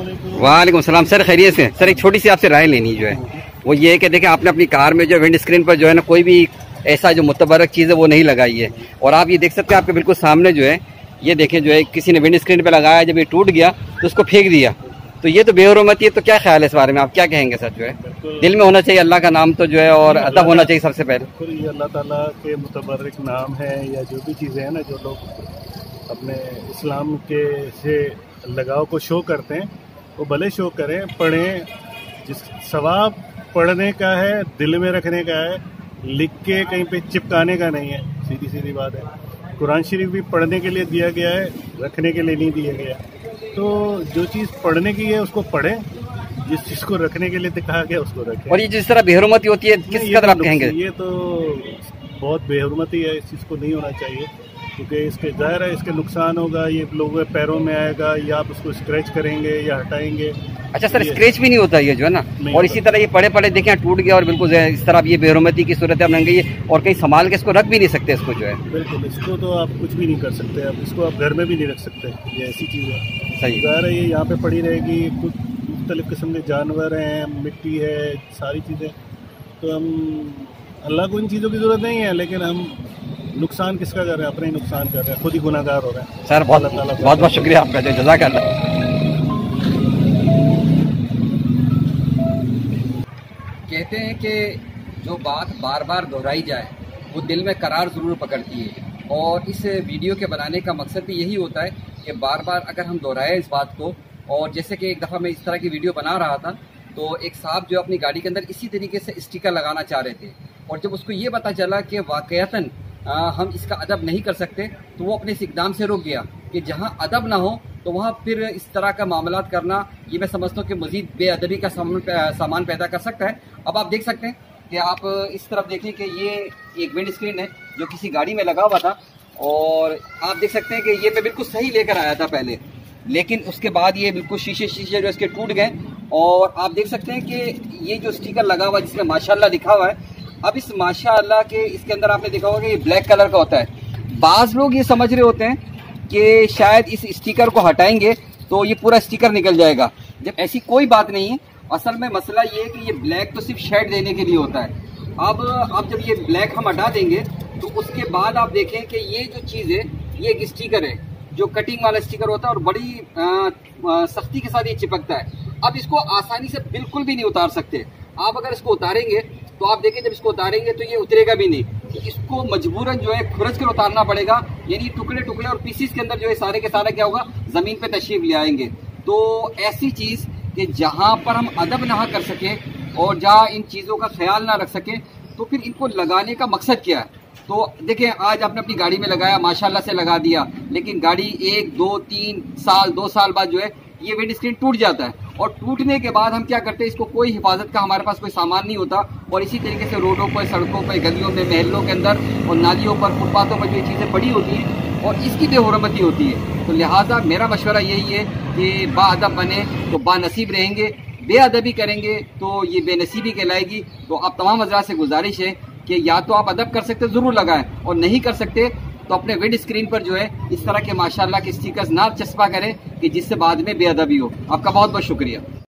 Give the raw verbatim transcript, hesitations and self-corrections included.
वालेकुम सलाम सर, खैरियत से। सर एक छोटी सी आपसे राय लेनी जो है वो ये है कि देखें आपने अपनी कार में जो विंड स्क्रीन पर जो है ना कोई भी ऐसा जो मुतबरक चीज़ है वो नहीं लगाई है, और आप ये देख सकते हैं आपके बिल्कुल सामने जो है ये देखें जो है किसी ने विंड स्क्रीन पे लगाया, जब ये टूट गया तो उसको फेंक दिया, तो ये तो बेहुरमती है। तो क्या ख्याल है इस बारे में, आप क्या कहेंगे सर? जो है दिल में होना चाहिए अल्लाह का नाम तो जो है और अदब होना चाहिए सबसे पहले। ये अल्लाह ताला के मुतबर्रिक नाम है या जो भी चीज़ें हैं ना जो लोग अपने इस्लाम के से लगाव को शो करते हैं वो भले शो करें, पढ़ें। जिस सवाब पढ़ने का है, दिल में रखने का है, लिख के कहीं पे चिपकाने का नहीं है। सीधी सीधी बात है। कुरान शरीफ भी पढ़ने के लिए दिया गया है, रखने के लिए नहीं दिया गया। तो जो चीज़ पढ़ने की है उसको पढ़ें, जिस चीज़ को रखने के लिए दिखाया गया उसको रखें। और ये जिस तरह बेहुरमती होती है किस कदर आप कहेंगे? ये तो बहुत बेहुरमती है, इस चीज़ को नहीं होना चाहिए, क्योंकि इसके ज़ाहिर है इसके नुकसान होगा। ये लोगों के पैरों में आएगा या आप उसको स्क्रैच करेंगे या हटाएंगे। अच्छा सर, स्क्रैच भी नहीं होता ये जो है ना, और इसी तरह ये पड़े पड़े देखें टूट गया और बिल्कुल इस तरह ये बेहुरमती की सूरत बन गई है, और कहीं संभाल के इसको रख भी नहीं सकते इसको जो है। बिल्कुल, इसको तो आप कुछ भी नहीं कर सकते, आप इसको आप घर में भी नहीं रख सकते। ये ऐसी चीज़ है, सही ज़ाहिर है ये यहाँ पे पड़ी रहेगी। कुछ मुख्तलिफ किस्म के जानवर हैं, मिट्टी है, सारी चीज़ें। तो हम अल्लाह को इन चीज़ों की ज़रूरत नहीं है, लेकिन हम नुकसान किसका कर रहे हैं? अपने ही नुकसान कर रहे हैं, खुद ही गुनाहगार हो रहे हैं। सर बहुत बहुत बहुत शुक्रिया आपका, जो जज़ाकल्लाह। कहते हैं कि जो बात बार बार दोहराई जाए वो दिल में करार ज़रूर पकड़ती है, और इस वीडियो के बनाने का मकसद भी यही होता है कि बार बार अगर हम दोहराएं इस बात को। और जैसे कि एक दफ़ा मैं इस तरह की वीडियो बना रहा था तो एक साहब जो अपनी गाड़ी के अंदर इसी तरीके से स्टिकर लगाना चाह रहे थे, और जब उसको ये पता चला कि वाकईतन हम इसका अदब नहीं कर सकते तो वो अपने इस इक़दाम से रुक गया कि जहाँ अदब ना हो तो वहाँ फिर इस तरह का मामलात करना, ये मैं समझता हूँ कि मज़ीद बेअदबी का सामान पैदा कर सकता है। अब आप देख सकते हैं कि आप इस तरफ देखें कि ये एक विंड स्क्रीन है जो किसी गाड़ी में लगा हुआ था, और आप देख सकते हैं कि ये मैं बिल्कुल सही लेकर आया था पहले, लेकिन उसके बाद ये बिल्कुल शीशे शीशे जो इसके टूट गए। और आप देख सकते हैं कि ये जो स्टिकर लगा हुआ है जिसमें माशाल्लाह लिखा हुआ है, अब इस माशाअल्लाह के इसके अंदर आपने देखा होगा कि ये ब्लैक कलर का होता है। बाज़ लोग ये समझ रहे होते हैं कि शायद इस स्टिकर को हटाएंगे तो ये पूरा स्टिकर निकल जाएगा, जब ऐसी कोई बात नहीं है। असल में मसला ये है कि ये ब्लैक तो सिर्फ शेड देने के लिए होता है। अब अब जब ये ब्लैक हम हटा देंगे तो उसके बाद आप देखें कि ये जो चीज़ है ये एक स्टिकर है जो कटिंग वाला स्टिकर होता है, और बड़ी आ, आ, सख्ती के साथ ये चिपकता है। अब इसको आसानी से बिल्कुल भी नहीं उतार सकते। आप अगर इसको उतारेंगे तो आप देखिए जब इसको उतारेंगे तो ये उतरेगा भी नहीं, इसको मजबूरन जो है खुरच कर उतारना पड़ेगा, यानी टुकड़े टुकड़े और पीसीस के अंदर जो है सारे के सारे क्या होगा जमीन पे तशरीफ ले आएंगे। तो ऐसी चीज़ कि जहाँ पर हम अदब ना कर सके और जहाँ इन चीज़ों का ख्याल ना रख सके, तो फिर इनको लगाने का मकसद क्या है? तो देखिए आज आपने अपनी गाड़ी में लगाया, माशाल्लाह से लगा दिया, लेकिन गाड़ी एक दो तीन साल दो साल बाद जो है ये विंड स्क्रीन टूट जाता है, और टूटने के बाद हम क्या करते हैं, इसको कोई हिफाजत का हमारे पास कोई सामान नहीं होता, और इसी तरीके से रोडों पर, सड़कों पर, गलियों में, महलों के अंदर और नालियों पर, फुटपाथों पर जो ये चीज़ें पड़ी होती हैं और इसकी बेहुरमती होती है। तो लिहाजा मेरा मशवरा यही है कि बाअदब बने तो बानसीब रहेंगे, बेअदबी करेंगे तो ये बेनसीबी कहलाएगी। तो आप तमाम हज़रात से गुजारिश है कि या तो आप अदब कर सकते ज़रूर लगाएं, और नहीं कर सकते तो अपने विंड स्क्रीन पर जो है इस तरह के माशाल्लाह के स्टिकर्स ना चस्पा करें कि जिससे बाद में बेअदबी हो। आपका बहुत बहुत शुक्रिया।